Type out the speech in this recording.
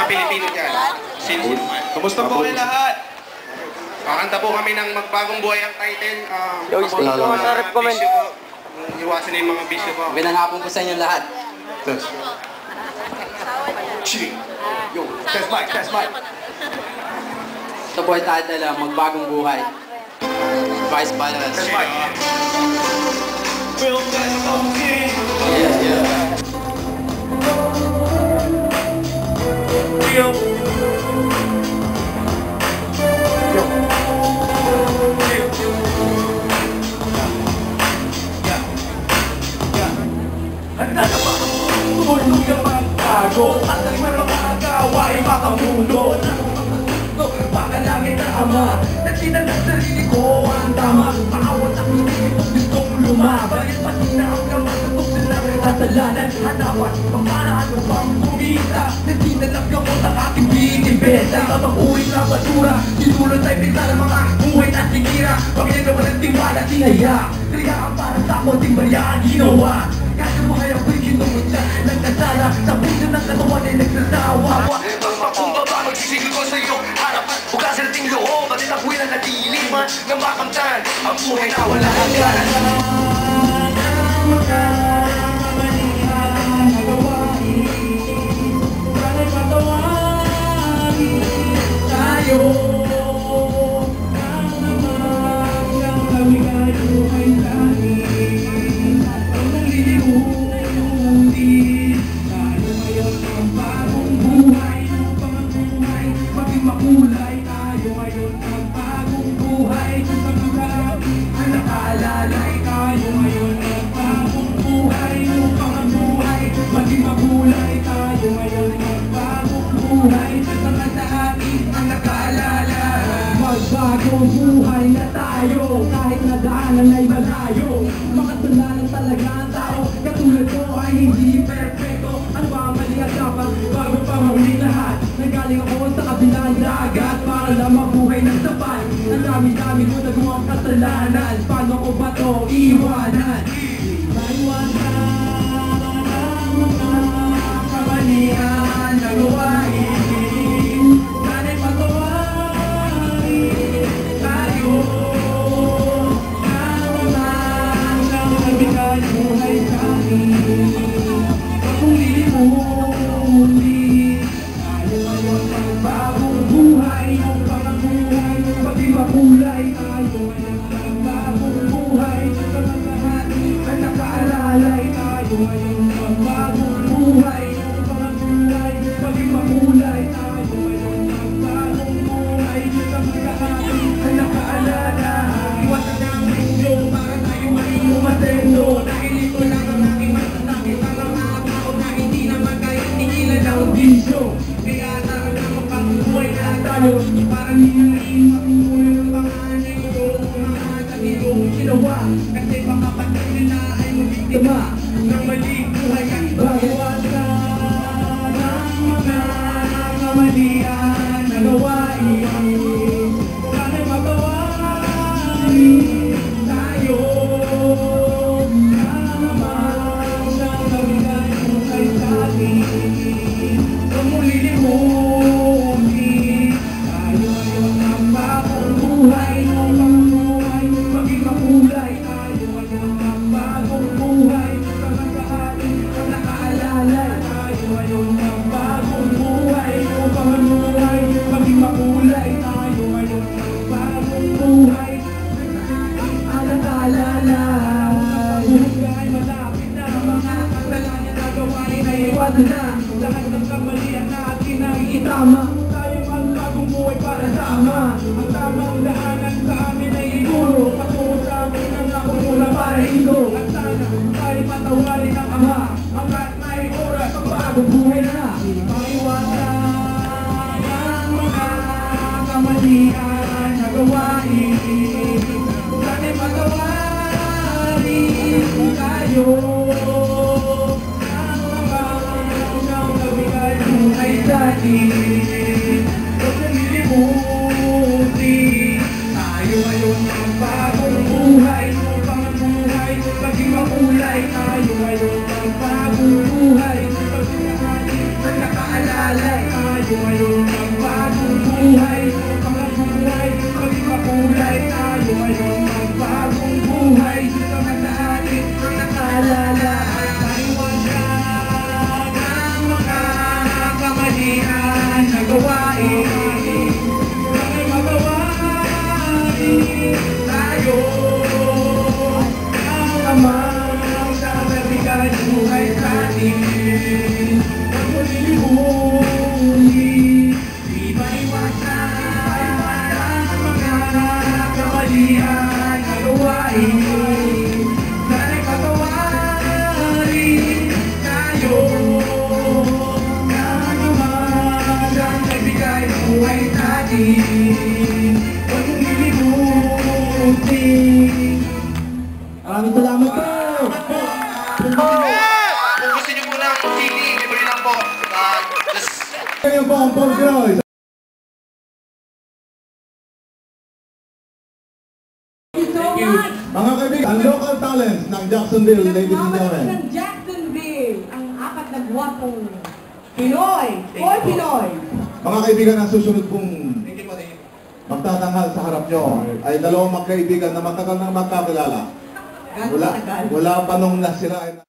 Pilipino dyan. Kumusta po kayo lahat? Kakanta po kami ng Mag-Bagong Buhay ang title. Yo, stay ko sa recommend. Iwasan na yung mga bisyo po. Magandang hapon po sa inyo lahat. Yo, test mic, test mic. Ito po ay title, Mag-Bagong Buhay. Vice Balance. Test mic. Yeah, yeah. Yo. Handa na ba? Tumulong yung magbago at ang mga agawa ay makamulo. Baka langit na ama nagsinan ng sarili ko ang tama. Paawat ang hindi ko gustong lumaban. Pati na ang kamasatok na kasalanan. Hanapan, pamaraan mo bang kumita? Nagsinan lang gamot ang aking binibenta. Kapag uwi na basura, sinulot ay bigla ng mga buhay na sinira. Pagyan na walang tiwala, sinaya. Kaya ang para sa konting barya ang ginawa. Kasi mo kaya ko'y kinumot na nagkasala. Sa puso ng katawan ay nagsasawa. Pagpakumbaba, magsisigil ko sa'yo. Harapan, hugasan nating loob. At itakwil ang natiliman ng makamtan. Ang buhay na wala hanggan. Magbagong buhay na tayo, kahit nadaanan ay malayo. Makasalanan talaga ang tao, katulad ko ay hindi perfecto. Ano ba ang mali at dapat bago pa mahuli lahat? Nanggaling ako sa kabilang dagat para lang mabuhay ng sapat. Ang dami-dami ko nagawang kasalanan, paano ko ba to iwanan? Maiwanan ang mga kamalian na gawain. Parang hindi makukulang ang pangalan ko, mga kanilong ginawa. Kasi baka patuloy na ay mabiktima ng maling buhay at bawasan ng mga kamalian na gawain. Sana'y matawarin tayo na naman ng kabilang buhay sa atin. Huwag mo lilimutin buhay ng pangbuhay, maging makulay tayo ngayon ng bagong buhay. Kamagkahanin ang nakaalala tayo ngayon ng bagong buhay. Ang pangbuhay, maging makulay tayo ngayon ng bagong buhay. Ang nakaalala buhay, malapit na mga kasalanan na gawain ay iwanan na. Lahat ng kamalian natin ay itama. Tayo ang bagong buhay para sama. Ang tamang daanan sa amin ay iguro. Patungo sa amin ang nakumula para ito. At sana tayo patawarin ng Ama. Hanggat may oras ang bagong buhay na. Maiwasan ang mga kamalian na gawain. Sana'y patawarin tayo. Ang mga nabigay buhay sa atin. Huwag na nilimutin tayo ngayon ng bagong buhay. Ang pangbuhay, maging mabuhay. kulay, tayo ngayon magbagong buhay. Ang nakaalala, tayo ngayon magbagong buhay. Mga buhay, maging makulay, tayo ngayon magbagong buhay. Mga naalit, ang nakaalala, paliwanag ang mga kamalian na gawain. May magawain tayo. Ang amang sa nabigay buhay sa atin. Ang mulihuli, di maiwasan ang mga kamalian na gawain. Sana'y patawarin tayo. Ang amang sa nabigay buhay sa atin. Huwag mong lilimutin. Maraming salamat po! Kung gusto niyo po ng CD, libre lang po. Just Kayo po ang 4Pnoize. Thank you. Mga kaibigan, ang local talents ng Jacksonville, ladies and Nagmamadali gentlemen. ng Jacksonville, ang apat na gwapong Pinoy, 4Pnoize. Mga kaibigan, ang susunod kong magtatanghal sa harap nyo ay dalawang magkaibigan na matagal nang magkakilala. Wala pa nung nasira.